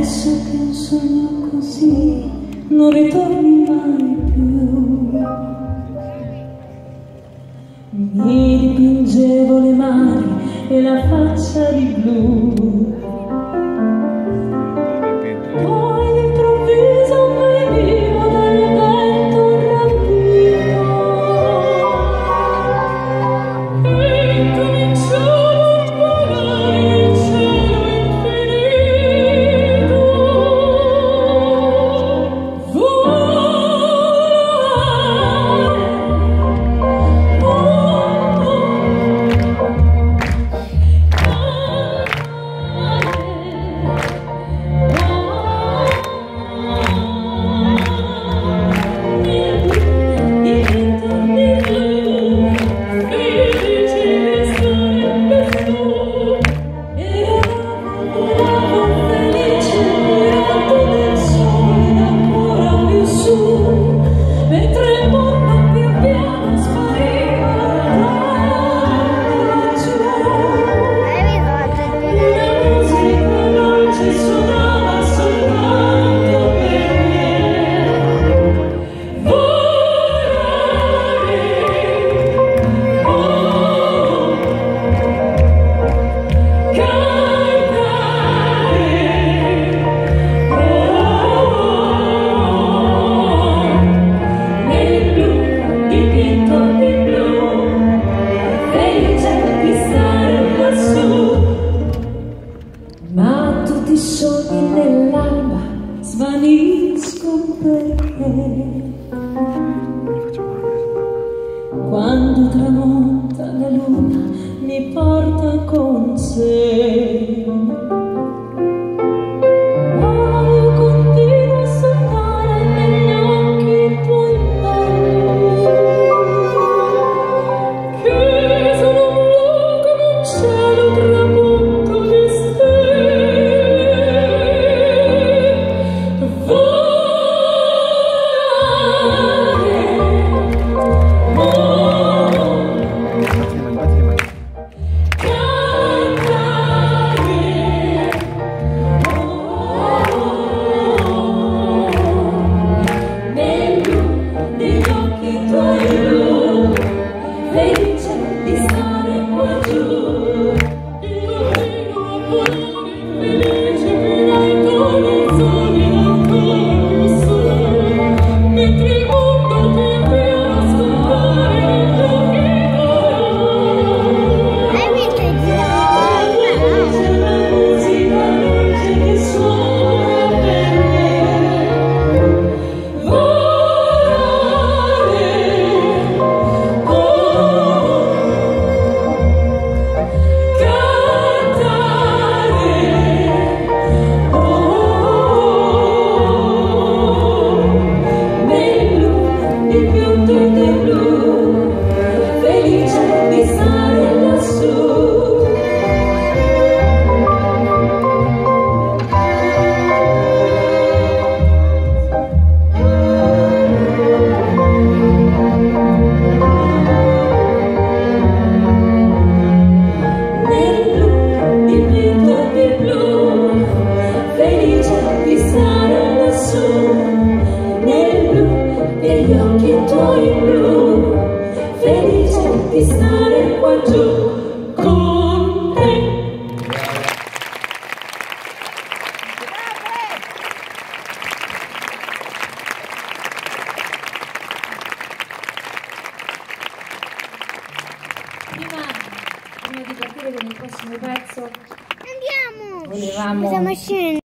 Adesso che un sogno così non ritorni mai più. Mi dipingevo le mani e la faccia di blu. Poi d'improvviso venivo dal vento rapito e cominciavo a volare nel cielo infinito. Ma tutti i sogni nell'alba svaniscono perché quando tramonta la luna mi porta con sé. Ma io continuo a sognare negli occhi tuoi belli, che sono blu come un cielo tramonto di stelle. Negli occhi tuoi blu, felice di stare qua giù con te. Prima di partire con il prossimo pezzo, andiamo! volevamo